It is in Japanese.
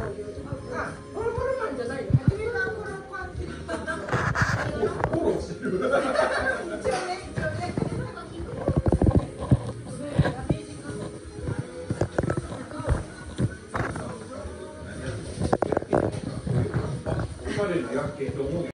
ホロホロパンじゃないよ。初めからホロパンって。 フォローしてる。 一応ね。 彼の薬系と思う。